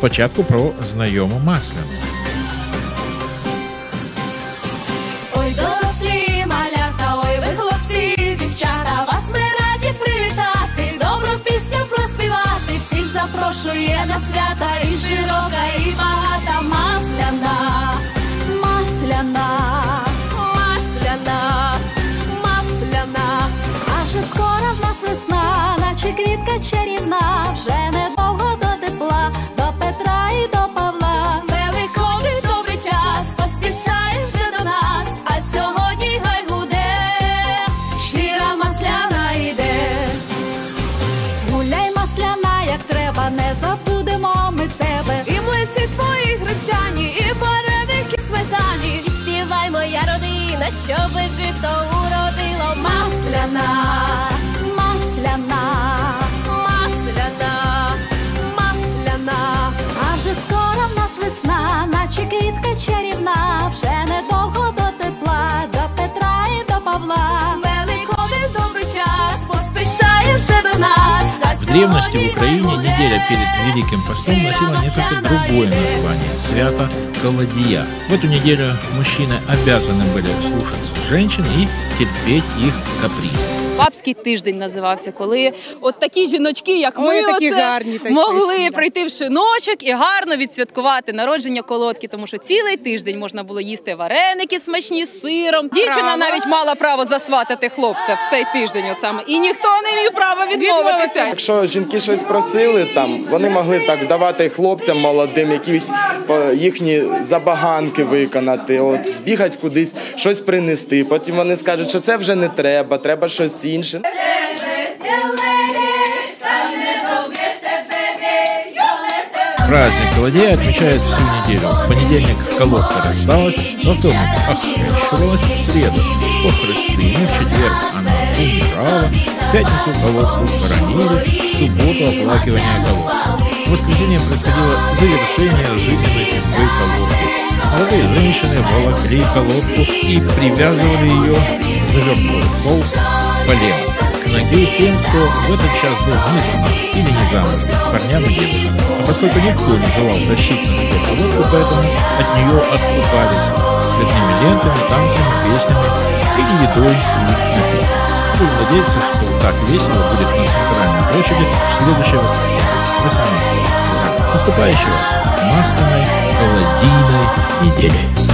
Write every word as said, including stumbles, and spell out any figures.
Спочатку про знайому Масляну. Ой, дорослі малята, ой, ви хлопці, дівчата, вас ми раді привітати, добру пісню проспівати, всіх запрошує на свята і широка, і багата Масляна, Масляна, Масляна, Масляна. А вже скоро в нас весна, наче квітка чарівна, вже недовго до тепла, до Петра і до Павла. Великодний добрий час, поспішає вже до нас, а сьогодні гай гуде, щира Масляна йде. Гуляй, Масляна, як треба, не забудемо ми тебе. І млинці твої гречані, і вареники сметані. І співай, моя родина, щоби жито уродило. Масляна, Масляна, Масляна, Масляна. А вже скоро в нас весна, наче квітка чарівна, вже недовго до тепла, до Петра і до Павла. Великодний добрий час, поспішає вже до нас. В древности в Украине неделя перед Великим постом носила несколько другое название – свято Колодия. В эту неделю мужчины обязаны были слушаться женщин и терпеть их каприз. Бабський тиждень називався, коли от такі жіночки, як ми, Ой, такі оце, гарні, такі могли красиві. прийти в шиночок і гарно відсвяткувати народження колодки, тому що цілий тиждень можна було їсти вареники смачні з сиром. Дівчина навіть мала право засватати хлопця в цей тиждень, от саме, і ніхто не мав права відмовитися. Якщо жінки щось просили, там вони могли так давати хлопцям молодим, якісь їхні забаганки виконати, от збігати кудись, щось принести. Потім вони скажуть, що це вже не треба, треба щось інше. Праздник Колодия отмечают всю неделю. В понедельник колодка рождалась, во вторник охрещивалась, в среду похрестили, в четверг она умирала, в пятницу колодку хоронили, в субботу оплакивание колодки. В воскресенье происходило завершение жизненной судьбы колодки. Молодые женщины волокли колодку и привязывали ее, завернули в холст, поленом к ноге тем, кто в этот час был не женат или не замужем, парням и дедушкам. А поскольку никто не желал тащить на ноге колодку, поэтому от нее откупались цветными лентами, танцами, песнями и едой и напитками. Будем надеяться, что так весело будет на центральной площади в следующее воскресенье. Вы сами. Наступающей вас Масляной Колодийной недели.